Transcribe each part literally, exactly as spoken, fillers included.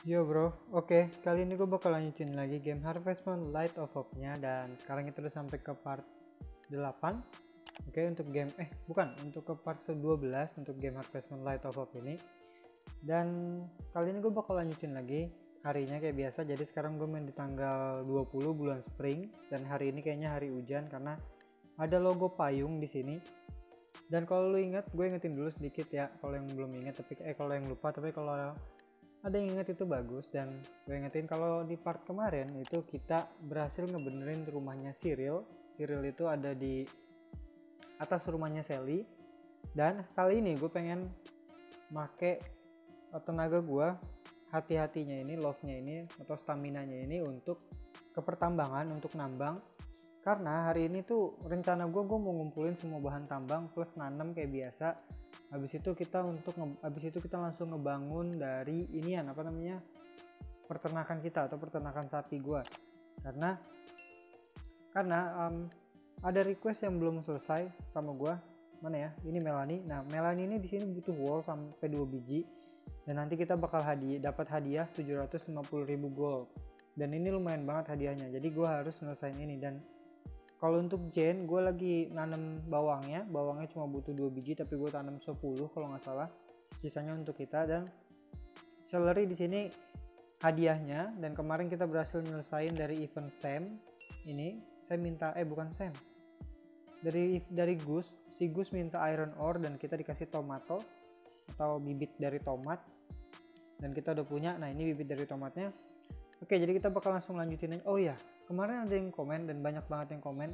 Yo bro, oke kali ini gue bakal lanjutin lagi game Harvest Moon Light of Hope nya, dan sekarang itu udah sampai ke part delapan. Oke, untuk game eh bukan untuk ke part dua belas untuk game Harvest Moon Light of Hope ini. Dan kali ini gue bakal lanjutin lagi harinya kayak biasa. Jadi sekarang gue main di tanggal dua puluh bulan Spring, dan hari ini kayaknya hari hujan karena ada logo payung di sini. Dan kalau lu ingat, gue ingetin dulu sedikit ya kalau yang belum ingat, tapi eh kalau yang lupa, tapi kalau ada yang inget itu bagus. Dan gue ingetin kalau di part kemarin itu kita berhasil ngebenerin rumahnya Cyril. Cyril itu ada di atas rumahnya Sally, dan kali ini gue pengen make tenaga gue, hati-hatinya ini, love-nya ini atau stamina-nya ini untuk ke pertambangan, untuk nambang. Karena hari ini tuh rencana gue gue mau ngumpulin semua bahan tambang plus nanam kayak biasa. Habis itu kita untuk habis itu kita langsung ngebangun dari inian apa namanya peternakan kita atau peternakan sapi gua. Karena karena um, ada request yang belum selesai sama gua. Mana ya? Ini Melanie. Nah, Melanie ini di sini butuh wool sampai dua biji, dan nanti kita bakal hadiah dapat hadiah tujuh ratus lima puluh ribu gold. Dan ini lumayan banget hadiahnya. Jadi gua harus selesaiin ini. Dan kalau untuk Jen, gue lagi nanam bawangnya. Bawangnya cuma butuh dua biji, tapi gue tanam sepuluh kalau nggak salah. Sisanya untuk kita. Dan celery di sini hadiahnya. Dan kemarin kita berhasil nyelesain dari event Sam. Ini saya minta, eh bukan Sam. Dari dari Gus, si Gus minta iron ore dan kita dikasih tomato atau bibit dari tomat. Dan kita udah punya. Nah, ini bibit dari tomatnya. Oke, jadi kita bakal langsung lanjutin aja. Oh ya, kemarin ada yang komen dan banyak banget yang komen.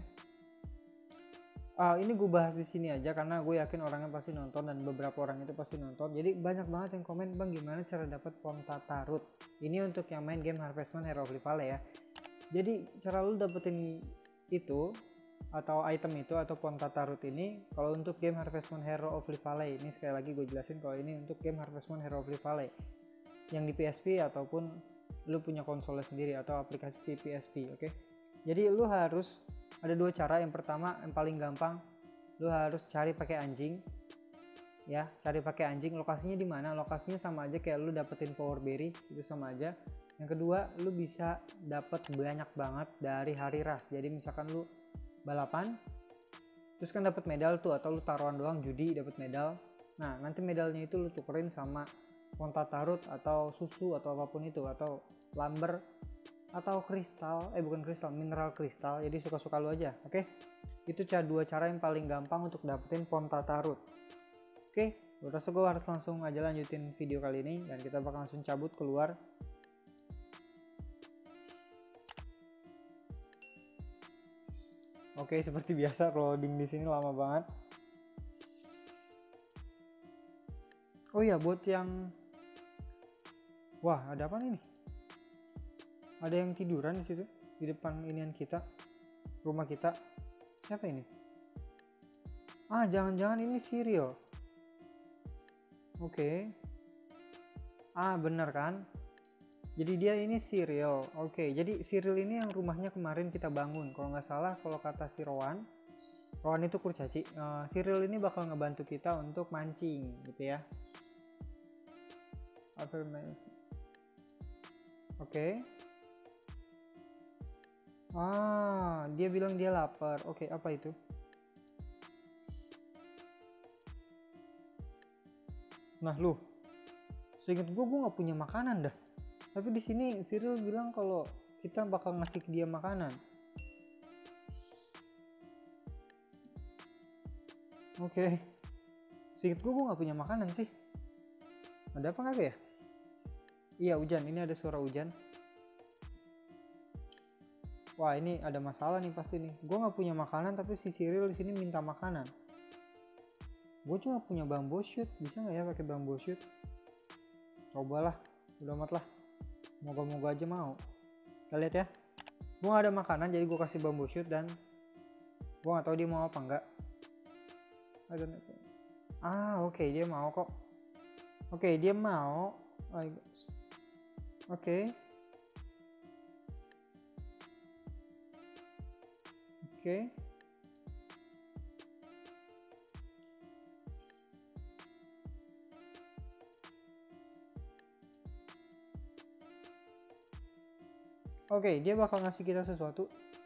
Uh, ini gue bahas di sini aja karena gue yakin orangnya pasti nonton dan beberapa orang itu pasti nonton. Jadi banyak banget yang komen, bang gimana cara dapat Ponta Tarut? Ini untuk yang main game Harvest Moon Hero of Livale ya. Jadi cara lu dapetin itu atau item itu atau Ponta Tarut ini kalau untuk game Harvest Moon Hero of Livale, ini sekali lagi gue jelasin kalau ini untuk game Harvest Moon Hero of Livale yang di P S P ataupun lu punya konsolnya sendiri atau aplikasi P S P. Oke, okay? Jadi lu harus ada dua cara. Yang pertama, yang paling gampang, lu harus cari pakai anjing ya, cari pakai anjing. Lokasinya di mana? Lokasinya sama aja kayak lu dapetin power berry, itu sama aja. Yang kedua, lu bisa dapat banyak banget dari hari ras. Jadi misalkan lu balapan terus kan dapat medal tuh, atau lu taruhan doang judi dapat medal. Nah, nanti medalnya itu lu tukerin sama Ponta Tarut atau susu atau apapun itu, atau lumber atau kristal, eh bukan kristal, mineral kristal. Jadi suka-suka lu aja. Oke, itu cara dua cara yang paling gampang untuk dapetin Ponta Tarut. Oke, gue rasa gue harus langsung aja lanjutin video kali ini dan kita bakal langsung cabut keluar. Oke, seperti biasa loading di sini lama banget. Oh iya, buat yang wah, ada apa nih? Ada yang tiduran di situ di depan inian kita, rumah kita. Siapa ini? Ah, jangan-jangan ini Cyril. Oke. Okay. Ah, bener kan? Jadi dia ini Cyril. Oke, okay. Jadi Cyril ini yang rumahnya kemarin kita bangun. Kalau nggak salah, kalau kata si Rowan, Rowan itu kurcaci. Uh, Cyril ini bakal ngebantu kita untuk mancing, gitu ya. Affirmation. Oke. Okay. Ah, dia bilang dia lapar. Oke, okay, apa itu? Nah, lu. Seingat gue, gue nggak punya makanan dah. Tapi di sini Cyril bilang kalau kita bakal ngasih ke dia makanan. Oke. Okay. Seingat gue, gue nggak punya makanan sih. Ada apa kagak ya? Iya, hujan. Ini ada suara hujan. Wah, ini ada masalah nih pasti nih. Gue nggak punya makanan, tapi si Cyril di sini minta makanan. Gue cuma punya bamboo shoot. Bisa nggak ya pakai bamboo shoot? Cobalah. Udah amat lah. Moga-moga aja mau. Kita lihat ya. Gue gak ada makanan, jadi gue kasih bamboo shoot dan gue nggak tahu dia mau apa enggak. Ah, oke, okay, dia mau kok. Oke, okay, dia mau. Oke. Okay. Oke. Okay. Oke, dia bakal ngasih kita sesuatu.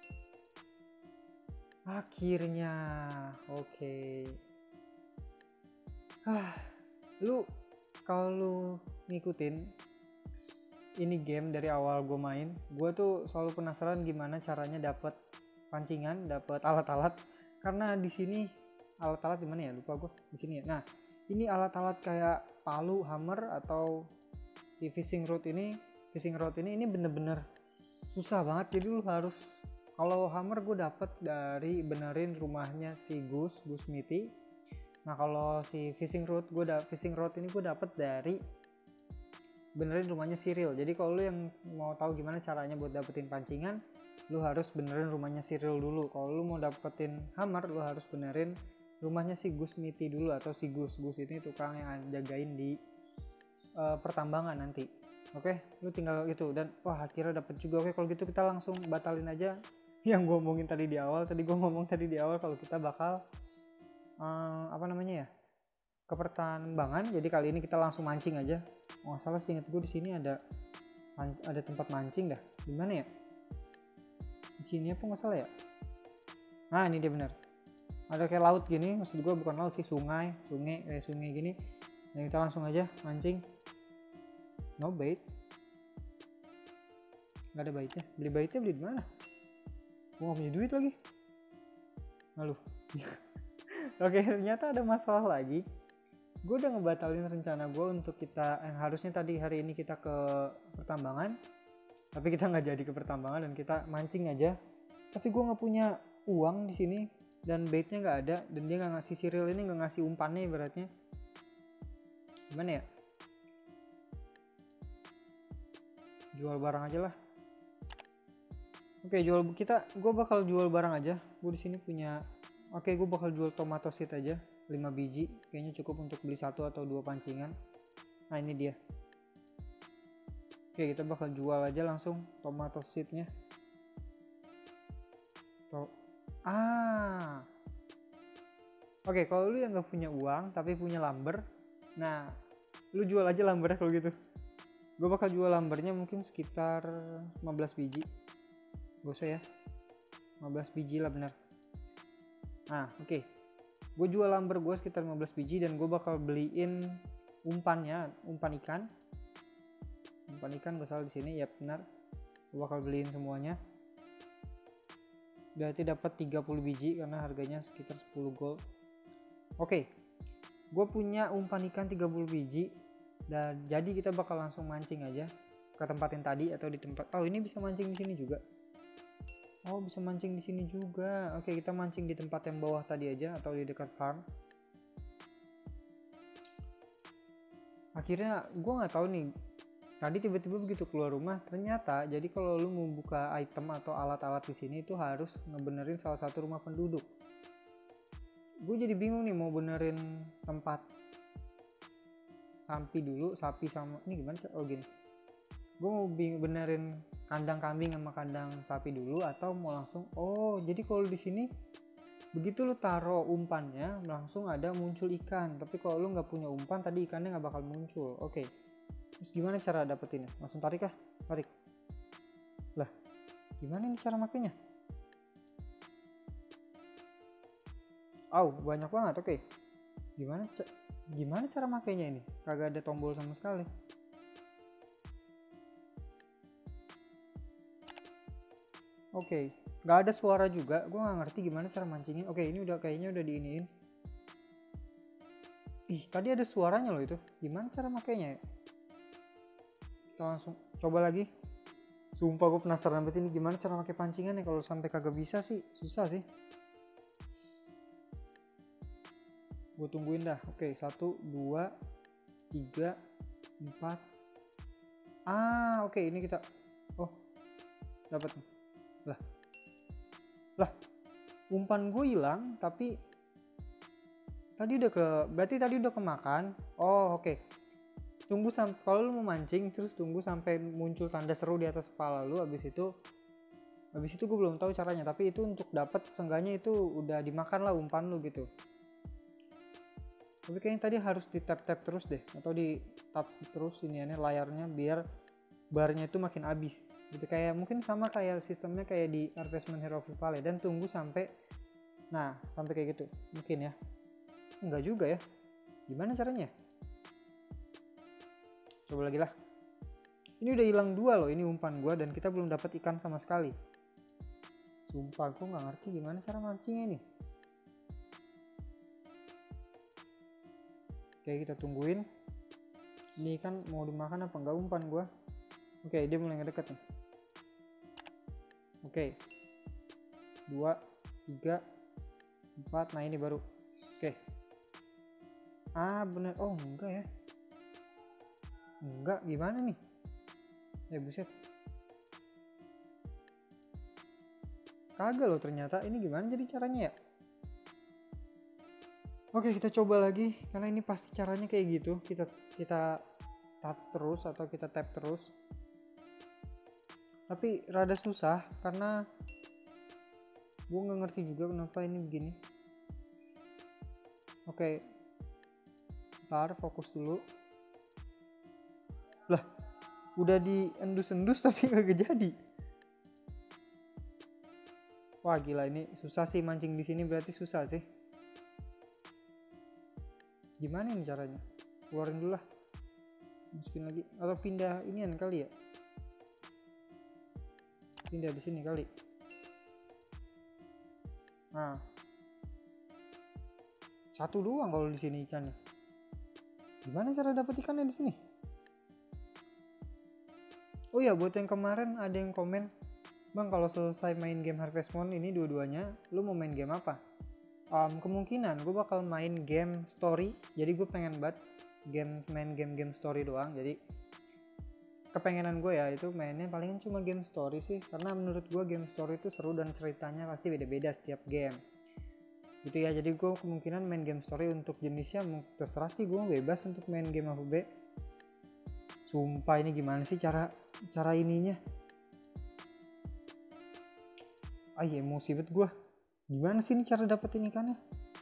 Akhirnya, oke. Hah, lu kalau lu ngikutin ini game dari awal gue main, gue tuh selalu penasaran gimana caranya dapet pancingan, dapet alat-alat. Karena di sini alat-alat di mana ya? Lupa gue di sini ya. Nah, ini alat-alat kayak palu, hammer atau si fishing rod ini, fishing rod ini ini bener-bener susah banget. Jadi lu harus, kalau hammer gue dapet dari benerin rumahnya si Gus, Gus Miti. Nah kalau si fishing rod gue da fishing rod ini gue dapet dari benerin rumahnya Cyril. Jadi kalau lu yang mau tahu gimana caranya buat dapetin pancingan, lu harus benerin rumahnya Cyril dulu. Kalau lu mau dapetin hammer, lu harus benerin rumahnya si Gus Miti dulu, atau si Gus. Gus ini tukang yang jagain di uh, pertambangan nanti. Oke, lu tinggal gitu, dan wah akhirnya dapet juga. Oke, kalau gitu kita langsung batalin aja yang gue ngomongin tadi di awal. Tadi gue ngomong tadi di awal kalau kita bakal uh, apa namanya ya, ke pertambangan. Jadi kali ini kita langsung mancing aja. Oh, salah sih, inget gue di sini ada ada tempat mancing dah. Di mana ya? Di sini apa nggak salah ya? Nah ini dia bener. Ada kayak laut gini, maksud gue bukan laut sih, sungai, sungai kayak sungai gini. Dan kita langsung aja mancing. No bait. Gak ada baitnya. Beli baitnya beli di mana? Gue gak punya duit lagi. Lalu. Oke, ternyata ada masalah lagi. Gue udah ngebatalin rencana gue untuk kita yang harusnya tadi hari ini kita ke pertambangan, tapi kita nggak jadi ke pertambangan dan kita mancing aja. Tapi gue nggak punya uang di sini dan baitnya nggak ada, dan dia nggak ngasih Cyril ini nggak ngasih umpannya ibaratnya. Gimana ya? Jual barang aja lah. Oke, jual kita. Gue bakal jual barang aja. Gue di sini punya. Oke, gue bakal jual tomato seed aja. lima biji. Kayaknya cukup untuk beli satu atau dua pancingan. Nah, ini dia. Oke, kita bakal jual aja langsung tomato seednya. Tuh. Ah. Oke, kalau lu yang gak punya uang tapi punya lumber, nah, lu jual aja lumbernya kalau gitu. Gue bakal jual lumbernya mungkin sekitar lima belas biji. Gak usah ya. lima belas biji lah bener. Nah, oke. Okay. Gue jual lumber gue sekitar lima belas biji dan gue bakal beliin umpannya, umpan ikan. Umpan ikan gue salah di sini, ya benar. Gue bakal beliin semuanya. Berarti dapat tiga puluh biji karena harganya sekitar sepuluh gold. Oke. Okay. Gue punya umpan ikan tiga puluh biji dan jadi kita bakal langsung mancing aja ke tempat yang tadi atau di tempat. Oh, ini bisa mancing di sini juga. Oh, bisa mancing di sini juga. Oke, kita mancing di tempat yang bawah tadi aja atau di dekat farm. Akhirnya gue nggak tahu nih. Tadi tiba-tiba begitu keluar rumah, ternyata jadi kalau lu mau buka item atau alat-alat di sini itu harus ngebenerin salah satu rumah penduduk. Gue jadi bingung nih mau benerin tempat sapi dulu, sapi sama ini gimana? Oh gini. Gue mau benerin kandang kambing sama kandang sapi dulu atau mau langsung. Oh, jadi kalau di sini begitu lu taruh umpannya langsung ada muncul ikan, tapi kalau lu nggak punya umpan tadi ikannya nggak bakal muncul. Oke, terus gimana cara dapetinnya? Langsung tarik kah? Tarik lah, gimana nih cara makainya? Oh, banyak banget. Oke, gimana gimana cara makainya ini? Kagak ada tombol sama sekali. Oke, okay. Nggak ada suara juga. Gue nggak ngerti gimana cara mancingin. Oke, okay, ini udah kayaknya udah diiniin. Ih, tadi ada suaranya loh itu. Gimana cara makainya ya? Kita langsung coba lagi. Sumpah gue penasaran banget ini gimana cara pakai pancingan ya. Kalau sampai kagak bisa sih, susah sih. Gue tungguin dah. Oke, okay, satu, dua, tiga, empat. Ah, oke, okay, ini kita. Oh, dapat nih. Lah, lah, umpan gue hilang, tapi tadi udah ke, berarti tadi udah kemakan. Oh, oke. Okay. Tunggu sampai, kalau lu mau mancing, terus tunggu sampai muncul tanda seru di atas kepala lu. Abis itu, abis itu gue belum tahu caranya. Tapi itu untuk dapat, seenggaknya itu udah dimakan lah umpan lu gitu. Tapi kayaknya tadi harus di tap tap terus deh, atau di touch terus ini layarnya biar barnya itu makin habis gitu, kayak mungkin sama kayak sistemnya kayak di Harvest Moon Hero Valley. Dan tunggu sampai nah sampai kayak gitu mungkin ya, enggak juga ya, gimana caranya? Coba lagi lah. Ini udah hilang dua loh, ini umpan gua, dan kita belum dapat ikan sama sekali. Sumpah gua nggak ngerti gimana cara mancingnya nih. Oke, kita tungguin. Ini kan mau dimakan apa enggak umpan gua? Oke, dia mulai ngedeket nih. Oke, dua, tiga, empat. Nah ini baru. Oke. Ah bener, oh enggak ya? Enggak, gimana nih? Ya buset. Kagak loh ternyata. Ini gimana jadi caranya ya? Oke, kita coba lagi karena ini pasti caranya kayak gitu. Kita kita touch terus atau kita tap terus. Tapi rada susah karena gue nggak ngerti juga kenapa ini begini. Oke, ntar fokus dulu. Lah, udah diendus-endus tapi nggak jadi. Wah gila, ini susah sih mancing di sini, berarti susah sih. Gimana ini caranya? Keluarin dulu lah. Masukin lagi atau pindah inian kali ya? Pindah di sini kali. Nah. Satu doang kalau di sini ikannya. Gimana cara dapat ikannya di sini? Oh ya, buat yang kemarin ada yang komen, "Bang, kalau selesai main game Harvest Moon ini dua-duanya, lu mau main game apa?" Um, kemungkinan gue bakal main game story. Jadi gue pengen banget game main game-game story doang. Jadi kepengenan gue ya itu mainnya palingan cuma game story sih, karena menurut gue game story itu seru dan ceritanya pasti beda-beda setiap game gitu ya. Jadi gue kemungkinan main game story. Untuk jenisnya terserah sih, gue bebas untuk main game A V B. Sumpah ini gimana sih cara cara ininya? Ah emosi banget gue. Gimana sih ini cara dapetin ikannya?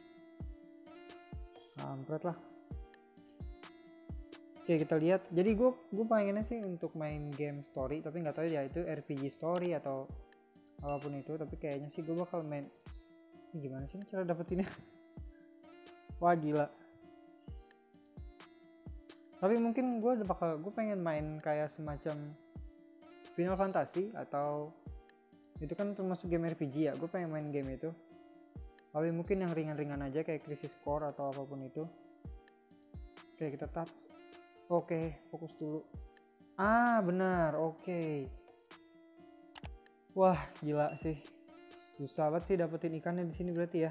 Kampret lah. Oke, kita lihat. Jadi gue gue pengennya sih untuk main game story, tapi nggak tahu ya itu R P G story atau apapun itu. Tapi kayaknya sih gue bakal main. Ini gimana sih ini cara dapetinnya? Wah gila. Tapi mungkin gue bakal gue pengen main kayak semacam Final Fantasy, atau itu kan termasuk game R P G ya. Gue pengen main game itu, tapi mungkin yang ringan-ringan aja kayak Crisis Core atau apapun itu. Oke, kita touch. Oke, fokus dulu. Ah benar, oke. Wah gila sih, susah banget sih dapetin ikannya di sini berarti ya.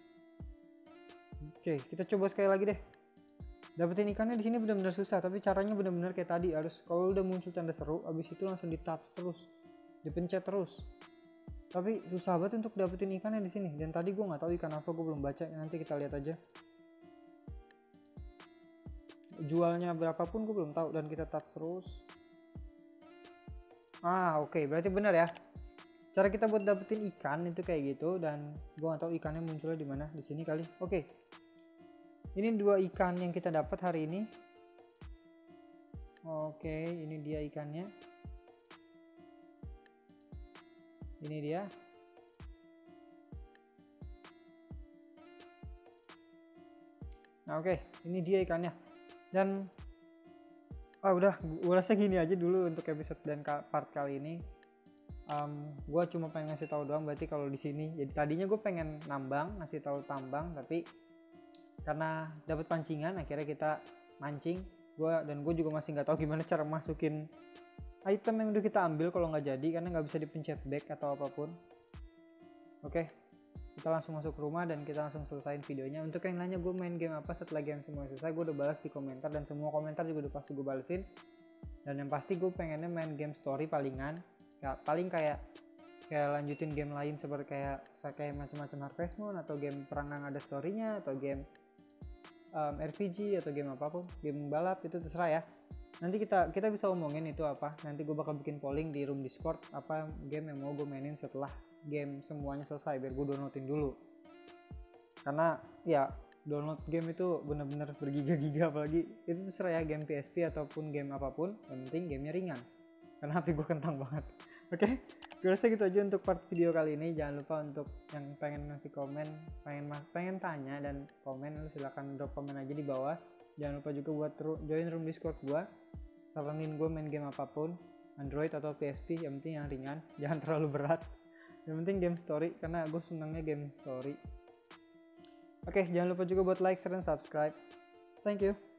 Oke, kita coba sekali lagi deh. Dapetin ikannya di sini benar-benar susah, tapi caranya benar-benar kayak tadi. Harus kalau udah muncul tanda seru, abis itu langsung di touch terus, dipencet terus. Tapi susah banget untuk dapetin ikannya di sini. Dan tadi gue nggak tahu ikan apa, gue belum baca. Nanti kita lihat aja. Jualnya berapapun gue belum tahu. Dan kita touch terus. Ah oke, okay. Berarti benar ya. Cara kita buat dapetin ikan itu kayak gitu. Dan gue nggak tahu ikannya munculnya di mana. Di sini kali. Oke. Okay. Ini dua ikan yang kita dapat hari ini. Oke, okay, ini dia ikannya. Ini dia. Nah oke, okay. Ini dia ikannya. Dan ah udah, gue rasa gini aja dulu untuk episode dan part kali ini. Um, gue cuma pengen ngasih tahu doang. Berarti kalau di sini, jadi tadinya gue pengen nambang, ngasih tahu tambang, tapi karena dapat pancingan, akhirnya kita mancing. Gue dan gue juga masih nggak tahu gimana cara masukin item yang udah kita ambil kalau nggak jadi, karena nggak bisa dipencet back atau apapun. Oke, kita langsung masuk ke rumah dan kita langsung selesaiin videonya. Untuk yang nanya gue main game apa setelah game semua selesai, gue udah balas di komentar, dan semua komentar juga udah pasti gue balesin. Dan yang pasti gue pengennya main game story palingan, ya, paling kayak kayak lanjutin game lain seperti kayak kayak macam-macam Harvest Moon, atau game perang yang ada storynya, atau game um, R P G, atau game apapun, game balap, itu terserah ya. Nanti kita kita bisa omongin itu apa. Nanti gue bakal bikin polling di room Discord apa game yang mau gue mainin setelah game semuanya selesai, biar gue downloadin dulu. Karena ya download game itu bener-bener bergiga-giga, apalagi itu terserah ya, game P S P ataupun game apapun, yang penting gamenya ringan. karena H P gue kentang banget. Oke, okay? Gue rasa gitu aja untuk part video kali ini. Jangan lupa untuk yang pengen ngasih komen, pengen pengen tanya dan komen, lu silahkan drop komen aja di bawah. Jangan lupa juga buat join room Discord gue. Saranin gue main game apapun, Android atau P S P, yang penting yang ringan, jangan terlalu berat. Yang penting game story, karena gue senangnya game story. Oke, okay, jangan lupa juga buat like, share, dan subscribe. Thank you.